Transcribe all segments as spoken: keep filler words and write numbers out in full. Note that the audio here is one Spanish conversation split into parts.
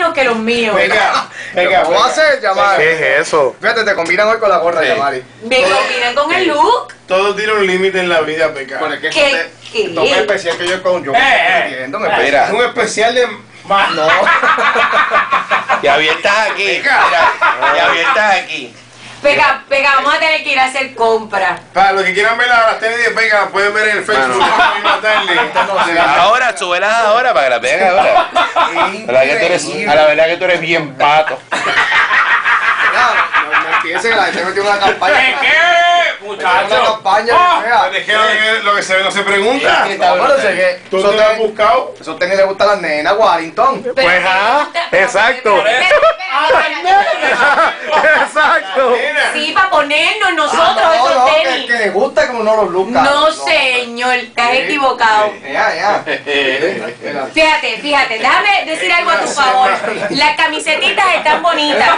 menos que los míos. Venga, venga, ¿cómo vas a hacer, Yamari? ¿Qué es eso? Fíjate, te combinan hoy con la gorra, Sí. Yamari. Me combinan con el look. todo tiene un límite en la vida, Peca. Bueno, es que ¿Qué? esto es- ¿Qué? esto es especial que yo con yo. Eh, eh. entiendo, Mira, especial. es un especial de... más. No. Y abiertas aquí. Mira, y abiertas aquí. Pega, pega, vamos a tener que ir a hacer compras. Para los que quieran ver las tenis de Peca, las pueden ver en el Facebook. Ahora, súbelas ahora para que las vean ahora. A la, que tú eres, a la verdad que tú eres bien pato. No, no empiecen, la gente metió una campaña. ¿Qué? Una Muchachos. campaña, Ah, fea. es que lo que- lo que se ve no se pregunta. Es que está No, pero sé brutal. que ¿Tú esos te lo has tenis- buscado? esos tenis le gustan a las nenas, Warrington. Pero Pues, me ah, gusta- pero- exacto. pero- pero- pero- Exacto. Mira. Sí, para ponernos nosotros Ah, no, esos no, que, tenis. que les gusta como no los luzcan. No, señor, estás Sí. equivocado. Ya, ya. Fíjate, fíjate, déjame decir algo a tu favor. Las camisetitas están bonitas.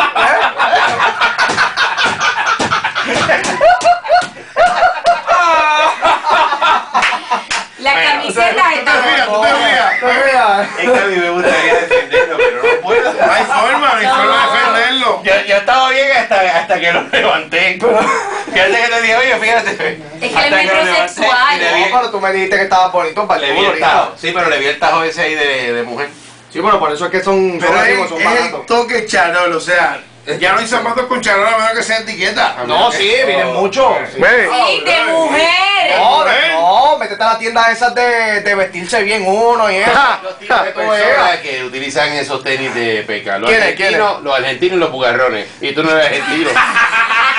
Las camisetas Tú te están rías, tú te rías. No veas. Es que a mí me gustaría defenderlo, pero no puedo. No hay forma, no hay forma de defenderlo. Yo, yo estaba bien hasta, hasta que lo levanté. Fíjate que te dije, oye, fíjate. Es que Hasta es lo levanté metrosexual. y le vi- No, pero tú me dijiste que estaba bonito para Le el vi culo el tajo. ahorita. Sí, pero le vi el tajo ese ahí de, de mujer. Sí, bueno, por eso es que son, Pero son, es, amigos, son es baratos. el toque charol, o sea, ya no hay zapatos con charol a menos que sea etiqueta. No, sí, vienen mucho. Ve. Sí, de mujeres. No, de- no, métete a la tienda esas de, de vestirse bien uno y eso. Los tipos de Que tú veas. personas que utilizan esos tenis de peca. Los ¿Quiénes, argentinos, los argentinos y los bugarrones. Y tú no eres argentino.